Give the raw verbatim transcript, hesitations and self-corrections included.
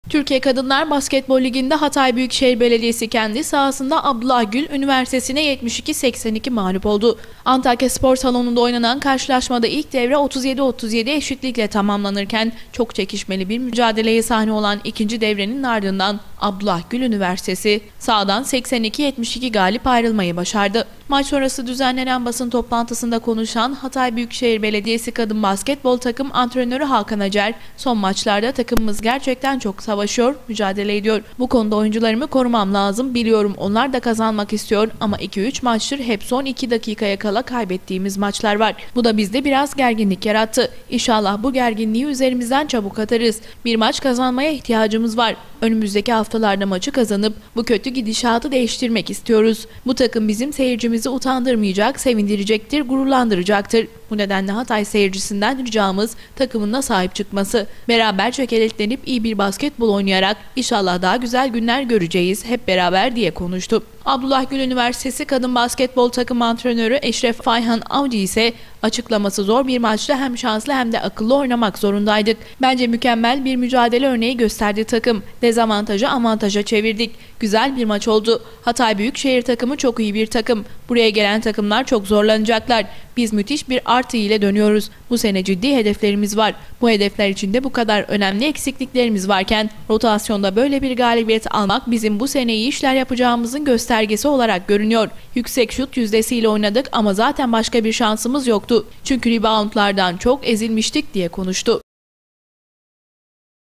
Türkiye Kadınlar Basketbol Ligi'nde Hatay Büyükşehir Belediyesi kendi sahasında Abdullah Gül Üniversitesi'ne yetmiş iki seksen iki mağlup oldu. Antakya Spor Salonu'nda oynanan karşılaşmada ilk devre otuz yedi otuz yedi eşitlikle tamamlanırken çok çekişmeli bir mücadeleye sahne olan ikinci devrenin ardından Abdullah Gül Üniversitesi sahadan seksen iki yetmiş iki galip ayrılmayı başardı. Maç sonrası düzenlenen basın toplantısında konuşan Hatay Büyükşehir Belediyesi Kadın Basketbol Takım Antrenörü Hakan Acar, son maçlarda takımımız gerçekten çok savaşıyor, mücadele ediyor. Bu konuda oyuncularımı korumam lazım. Biliyorum onlar da kazanmak istiyor ama iki üç maçtır hep son iki dakikaya kala kaybettiğimiz maçlar var. Bu da bizde biraz gerginlik yarattı. İnşallah bu gerginliği üzerimizden çabuk atarız. Bir maç kazanmaya ihtiyacımız var. Önümüzdeki haftalarda maçı kazanıp bu kötü gidişatı değiştirmek istiyoruz. Bu takım bizim seyircimizi utandırmayacak, sevindirecektir, gururlandıracaktır. Bu nedenle Hatay seyircisinden ricamız takımına sahip çıkması. Beraber çekeletlenip iyi bir basketbol oynayarak inşallah daha güzel günler göreceğiz hep beraber diye konuştu. Abdullah Gül Üniversitesi Kadın Basketbol Takım Antrenörü Eşref Fayhan Avcı ise açıklaması zor bir maçta hem şanslı hem de akıllı oynamak zorundaydık. Bence mükemmel bir mücadele örneği gösterdi takım. Dezavantajı avantaja çevirdik. Güzel bir maç oldu. Hatay Büyükşehir takımı çok iyi bir takım. Buraya gelen takımlar çok zorlanacaklar. Biz müthiş bir artı ile dönüyoruz. Bu sene ciddi hedeflerimiz var. Bu hedefler içinde bu kadar önemli eksikliklerimiz varken rotasyonda böyle bir galibiyet almak bizim bu sene iyi işler yapacağımızın göstergesi olarak görünüyor. Yüksek şut yüzdesiyle oynadık ama zaten başka bir şansımız yoktu. Çünkü reboundlardan çok ezilmiştik diye konuştu.